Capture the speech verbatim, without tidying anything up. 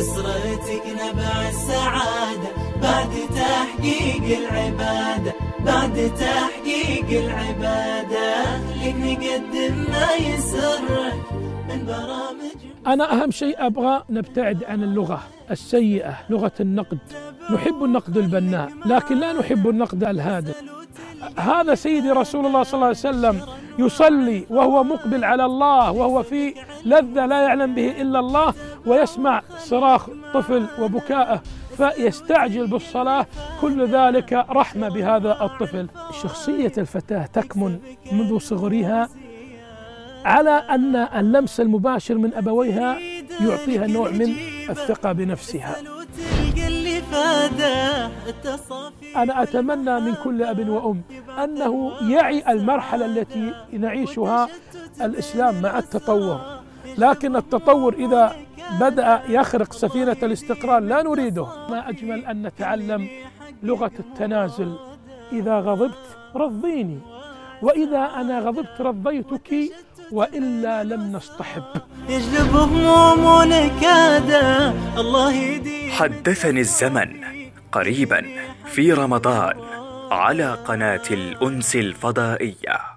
بصرتك نبع السعادة بعد تحقيق العبادة، بعد تحقيق العبادة لك نقدم ما يسرك من برامج. أنا أهم شيء أبغى نبتعد عن اللغة السيئة، لغة النقد. نحب النقد البناء لكن لا نحب النقد الهادف. هذا سيدي رسول الله صلى الله عليه وسلم يصلي وهو مقبل على الله وهو في لذة لا يعلم به إلا الله، ويسمع صراخ طفل وبكاءه فيستعجل بالصلاة، كل ذلك رحمة بهذا الطفل. شخصية الفتاة تكمن منذ صغرها على أن اللمس المباشر من أبويها يعطيها نوع من الثقة بنفسها. أنا أتمنى من كل أب وأم أنه يعي المرحلة التي نعيشها الإسلام مع التطور، لكن التطور إذا بدأ يخرق سفينة الاستقرار لا نريده. ما أجمل أن نتعلم لغة التنازل. إذا غضبت رضيني، وإذا أنا غضبت رضيتك، وإلا لم نصطحب. يجلب هموم ونكادة الله يهدي. حدثني الزمن قريبا في رمضان على قناة الأنس الفضائية.